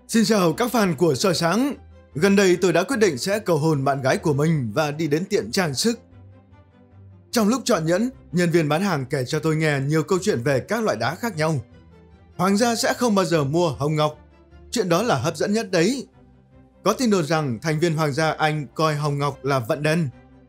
Xin chào các fan của Soi Sáng. Gần đây tôi đã quyết định sẽ cầu hôn bạn gái của mình và đi đến tiệm trang sức. Trong lúc chọn nhẫn, nhân viên bán hàng kể cho tôi nghe nhiều câu chuyện về các loại đá khác nhau. Hoàng gia sẽ không bao giờ mua hồng ngọc. Chuyện đó là hấp dẫn nhất đấy. Có tin đồn rằng thành viên Hoàng gia Anh coi hồng ngọc là vận đen.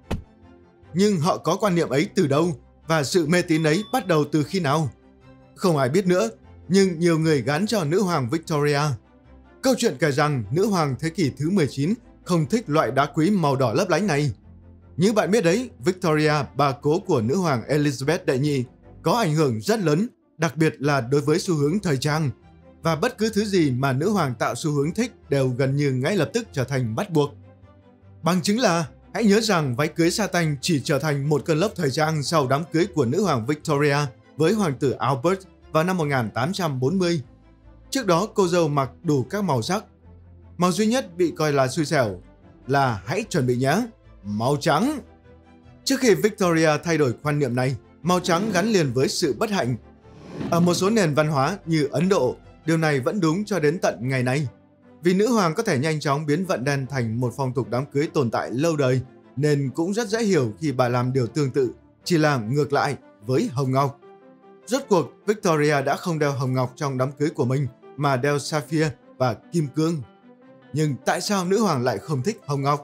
Nhưng họ có quan niệm ấy từ đâu và sự mê tín ấy bắt đầu từ khi nào? Không ai biết nữa, nhưng nhiều người gán cho nữ hoàng Victoria. Câu chuyện kể rằng nữ hoàng thế kỷ thứ 19 không thích loại đá quý màu đỏ lấp lánh này. Như bạn biết đấy, Victoria, bà cố của nữ hoàng Elizabeth đệ nhị, có ảnh hưởng rất lớn, đặc biệt là đối với xu hướng thời trang. Và bất cứ thứ gì mà nữ hoàng tạo xu hướng thích đều gần như ngay lập tức trở thành bắt buộc. Bằng chứng là, hãy nhớ rằng váy cưới sa tanh chỉ trở thành một cơn lốc thời trang sau đám cưới của nữ hoàng Victoria với hoàng tử Albert vào năm 1840. Trước đó cô dâu mặc đủ các màu sắc. Màu duy nhất bị coi là xui xẻo là hãy chuẩn bị nhé, màu trắng. Trước khi Victoria thay đổi quan niệm này, màu trắng gắn liền với sự bất hạnh. Ở một số nền văn hóa như Ấn Độ, điều này vẫn đúng cho đến tận ngày nay. Vì nữ hoàng có thể nhanh chóng biến vận đen thành một phong tục đám cưới tồn tại lâu đời, nên cũng rất dễ hiểu khi bà làm điều tương tự, chỉ là ngược lại với hồng ngọc. Rốt cuộc, Victoria đã không đeo hồng ngọc trong đám cưới của mình, mà đeo sapphire và kim cương. Nhưng tại sao nữ hoàng lại không thích hồng ngọc?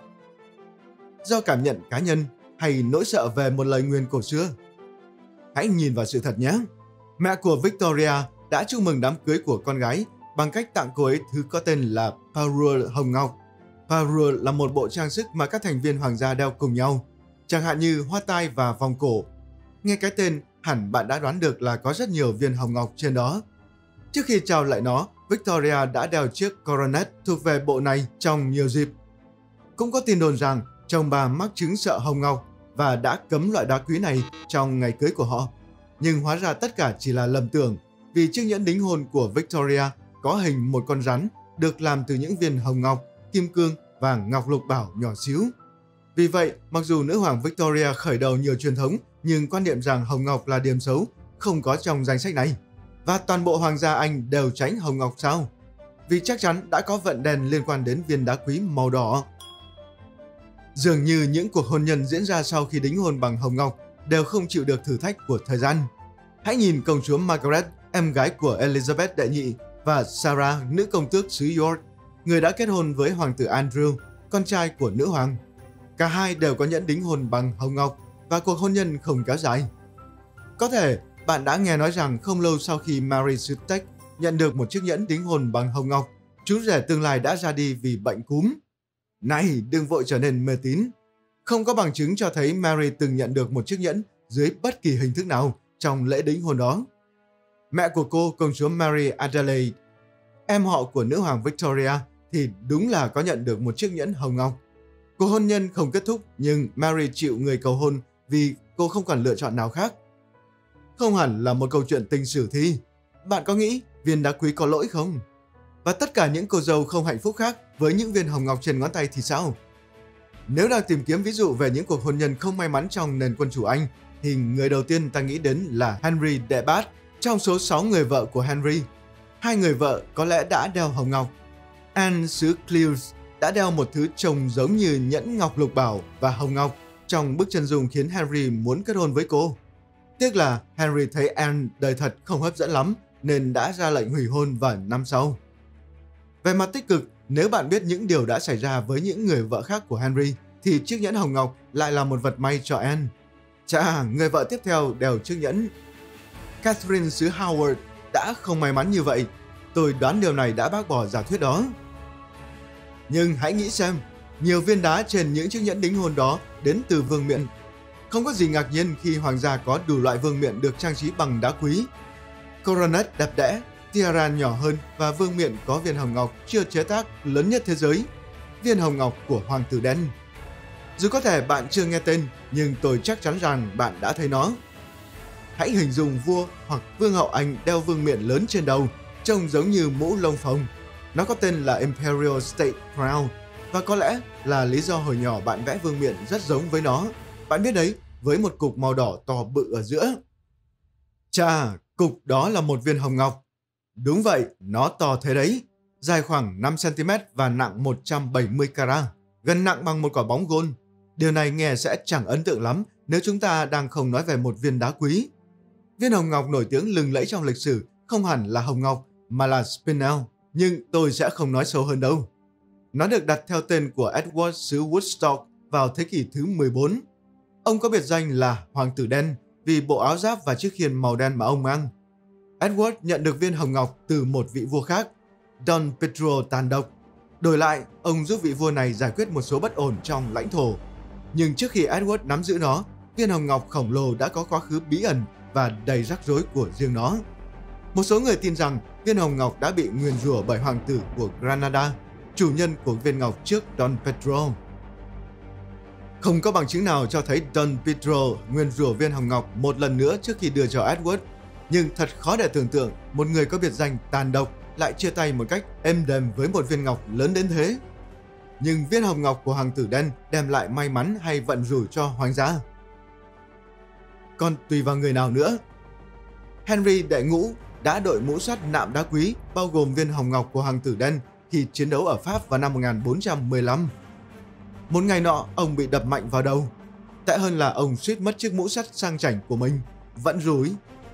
Do cảm nhận cá nhân hay nỗi sợ về một lời nguyền cổ xưa? Hãy nhìn vào sự thật nhé. Mẹ của Victoria đã chúc mừng đám cưới của con gái bằng cách tặng cô ấy thứ có tên là parure hồng ngọc. Parure là một bộ trang sức mà các thành viên hoàng gia đeo cùng nhau, chẳng hạn như hoa tai và vòng cổ. Nghe cái tên, hẳn bạn đã đoán được là có rất nhiều viên hồng ngọc trên đó. Trước khi trao lại nó, Victoria đã đeo chiếc coronet thuộc về bộ này trong nhiều dịp. Cũng có tin đồn rằng chồng bà mắc chứng sợ hồng ngọc và đã cấm loại đá quý này trong ngày cưới của họ. Nhưng hóa ra tất cả chỉ là lầm tưởng, vì chiếc nhẫn đính hôn của Victoria có hình một con rắn được làm từ những viên hồng ngọc, kim cương và ngọc lục bảo nhỏ xíu. Vì vậy, mặc dù nữ hoàng Victoria khởi đầu nhiều truyền thống, nhưng quan niệm rằng hồng ngọc là điểm xấu không có trong danh sách này. Và toàn bộ hoàng gia Anh đều tránh hồng ngọc sao? Vì chắc chắn đã có vận đen liên quan đến viên đá quý màu đỏ. Dường như những cuộc hôn nhân diễn ra sau khi đính hôn bằng hồng ngọc đều không chịu được thử thách của thời gian. Hãy nhìn công chúa Margaret, em gái của Elizabeth đệ nhị, và Sarah, nữ công tước xứ York, người đã kết hôn với hoàng tử Andrew, con trai của nữ hoàng. Cả hai đều có nhẫn đính hôn bằng hồng ngọc và cuộc hôn nhân không kéo dài. Có thể bạn đã nghe nói rằng không lâu sau khi Mary Stuart nhận được một chiếc nhẫn đính hôn bằng hồng ngọc, chú rể tương lai đã ra đi vì bệnh cúm. Này, đừng vội trở nên mê tín. Không có bằng chứng cho thấy Mary từng nhận được một chiếc nhẫn dưới bất kỳ hình thức nào trong lễ đính hôn đó. Mẹ của cô, công chúa Mary Adelaide, em họ của nữ hoàng Victoria, thì đúng là có nhận được một chiếc nhẫn hồng ngọc. Cuộc hôn nhân không kết thúc, nhưng Mary chịu người cầu hôn vì cô không còn lựa chọn nào khác. Không hẳn là một câu chuyện tình sử thi. Bạn có nghĩ viên đá quý có lỗi không? Và tất cả những cô dâu không hạnh phúc khác với những viên hồng ngọc trên ngón tay thì sao? Nếu đang tìm kiếm ví dụ về những cuộc hôn nhân không may mắn trong nền quân chủ Anh, thì người đầu tiên ta nghĩ đến là Henry đệ Bát. Trong số 6 người vợ của Henry, 2 người vợ có lẽ đã đeo hồng ngọc. Anne xứ Cleves đã đeo một thứ trông giống như nhẫn ngọc lục bảo và hồng ngọc trong bức chân dung khiến Henry muốn kết hôn với cô. Tiếc là Henry thấy Anne đời thật không hấp dẫn lắm nên đã ra lệnh hủy hôn vào năm sau. Về mặt tích cực, nếu bạn biết những điều đã xảy ra với những người vợ khác của Henry, thì chiếc nhẫn hồng ngọc lại là một vật may cho Anne. Chà, người vợ tiếp theo đeo chiếc nhẫn. Catherine xứ Howard đã không may mắn như vậy. Tôi đoán điều này đã bác bỏ giả thuyết đó. Nhưng hãy nghĩ xem, nhiều viên đá trên những chiếc nhẫn đính hôn đó đến từ vương miện. Không có gì ngạc nhiên khi hoàng gia có đủ loại vương miện được trang trí bằng đá quý. Coronet đẹp đẽ, tiara nhỏ hơn và vương miện có viên hồng ngọc chưa chế tác lớn nhất thế giới, viên hồng ngọc của hoàng tử đen. Dù có thể bạn chưa nghe tên, nhưng tôi chắc chắn rằng bạn đã thấy nó. Hãy hình dung vua hoặc vương hậu Anh đeo vương miện lớn trên đầu, trông giống như mũ lông phồng. Nó có tên là Imperial State Crown, và có lẽ là lý do hồi nhỏ bạn vẽ vương miện rất giống với nó. Bạn biết đấy, với một cục màu đỏ to bự ở giữa. Chà, cục đó là một viên hồng ngọc. Đúng vậy, nó to thế đấy. dài khoảng 5 cm và nặng 170 carat, gần nặng bằng một quả bóng gôn. Điều này nghe sẽ chẳng ấn tượng lắm nếu chúng ta đang không nói về một viên đá quý. Viên hồng ngọc nổi tiếng lừng lẫy trong lịch sử không hẳn là hồng ngọc mà là spinel, nhưng tôi sẽ không nói sâu hơn đâu. Nó được đặt theo tên của Edward xứ Woodstock vào thế kỷ thứ 14. Ông có biệt danh là Hoàng tử đen vì bộ áo giáp và chiếc khiên màu đen mà ông mang. Edward nhận được viên hồng ngọc từ một vị vua khác, Don Pedro tàn độc. Đổi lại, ông giúp vị vua này giải quyết một số bất ổn trong lãnh thổ. Nhưng trước khi Edward nắm giữ nó, viên hồng ngọc khổng lồ đã có quá khứ bí ẩn và đầy rắc rối của riêng nó. Một số người tin rằng viên hồng ngọc đã bị nguyền rủa bởi hoàng tử của Granada, chủ nhân của viên ngọc trước Don Pedro. Không có bằng chứng nào cho thấy Don Pedro nguyền rủa viên hồng ngọc một lần nữa trước khi đưa cho Edward, nhưng thật khó để tưởng tượng một người có biệt danh tàn độc lại chia tay một cách êm đềm với một viên ngọc lớn đến thế. Nhưng viên hồng ngọc của hoàng tử đen đem lại may mắn hay vận rủi cho hoàng gia? Còn tùy vào người nào nữa. Henry đệ ngũ đã đội mũ sắt nạm đá quý bao gồm viên hồng ngọc của hoàng tử đen khi chiến đấu ở Pháp vào năm 1415. Một ngày nọ, ông bị đập mạnh vào đầu. Tệ hơn là ông suýt mất chiếc mũ sắt sang chảnh của mình. Vận rủi.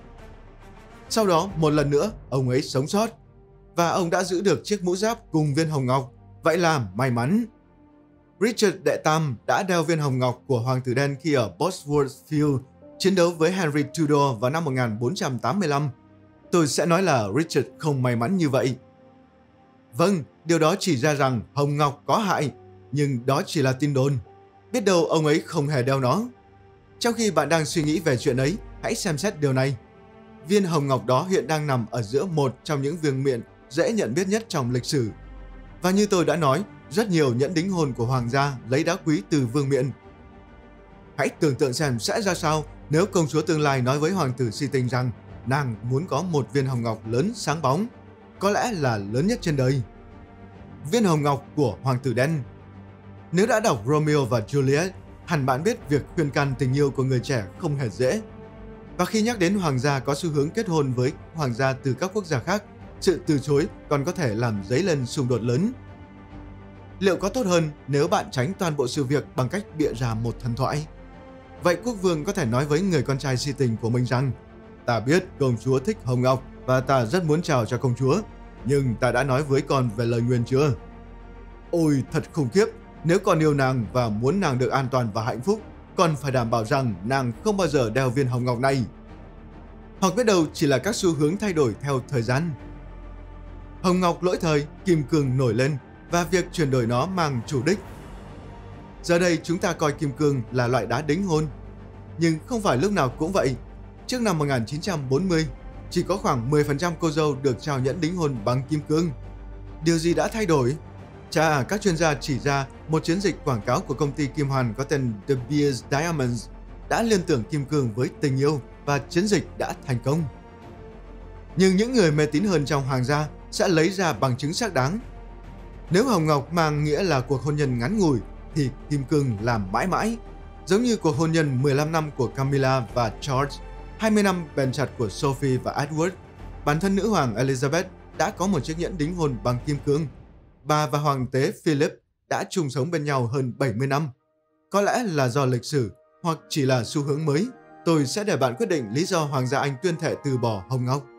Sau đó, một lần nữa, ông ấy sống sót. Và ông đã giữ được chiếc mũ giáp cùng viên hồng ngọc. Vậy là may mắn. Richard đệ tam đã đeo viên hồng ngọc của hoàng tử đen khi ở Bosworth Field chiến đấu với Henry Tudor vào năm 1485. Tôi sẽ nói là Richard không may mắn như vậy. Vâng, điều đó chỉ ra rằng hồng ngọc có hại, nhưng đó chỉ là tin đồn. Biết đâu ông ấy không hề đeo nó. Trong khi bạn đang suy nghĩ về chuyện ấy, hãy xem xét điều này. Viên hồng ngọc đó hiện đang nằm ở giữa một trong những vương miện dễ nhận biết nhất trong lịch sử. Và như tôi đã nói, rất nhiều nhẫn đính hôn của hoàng gia lấy đá quý từ vương miện. Hãy tưởng tượng xem sẽ ra sao nếu công chúa tương lai nói với hoàng tử si tình rằng nàng muốn có một viên hồng ngọc lớn sáng bóng, có lẽ là lớn nhất trên đời. Viên hồng ngọc của hoàng tử đen. Nếu đã đọc Romeo và Juliet, hẳn bạn biết việc khuyên can tình yêu của người trẻ không hề dễ. Và khi nhắc đến hoàng gia có xu hướng kết hôn với hoàng gia từ các quốc gia khác, sự từ chối còn có thể làm dấy lên xung đột lớn. Liệu có tốt hơn nếu bạn tránh toàn bộ sự việc bằng cách bịa ra một thần thoại? Vậy quốc vương có thể nói với người con trai si tình của mình rằng: ta biết công chúa thích hồng ngọc và ta rất muốn chào cho công chúa, nhưng ta đã nói với con về lời nguyền chưa? Ôi thật khủng khiếp, nếu con yêu nàng và muốn nàng được an toàn và hạnh phúc, con phải đảm bảo rằng nàng không bao giờ đeo viên hồng ngọc này. Hoặc biết đâu chỉ là các xu hướng thay đổi theo thời gian. Hồng ngọc lỗi thời, kim cương nổi lên và việc chuyển đổi nó mang chủ đích. Giờ đây chúng ta coi kim cương là loại đá đính hôn. Nhưng không phải lúc nào cũng vậy. Trước năm 1940, chỉ có khoảng 10% cô dâu được trao nhẫn đính hôn bằng kim cương. Điều gì đã thay đổi? Chà, các chuyên gia chỉ ra một chiến dịch quảng cáo của công ty kim hoàn có tên The Beers Diamonds đã liên tưởng kim cương với tình yêu và chiến dịch đã thành công. Nhưng những người mê tín hơn trong hoàng gia sẽ lấy ra bằng chứng xác đáng. Nếu hồng ngọc mang nghĩa là cuộc hôn nhân ngắn ngủi thì kim cương làm mãi mãi, giống như cuộc hôn nhân 15 năm của Camilla và George, 20 năm bền chặt của Sophie và Edward. Bản thân nữ hoàng Elizabeth đã có một chiếc nhẫn đính hôn bằng kim cương. Bà và hoàng tế Philip đã chung sống bên nhau hơn 70 năm. Có lẽ là do lịch sử hoặc chỉ là xu hướng mới. Tôi sẽ để bạn quyết định lý do hoàng gia Anh tuyên thệ từ bỏ hồng ngọc.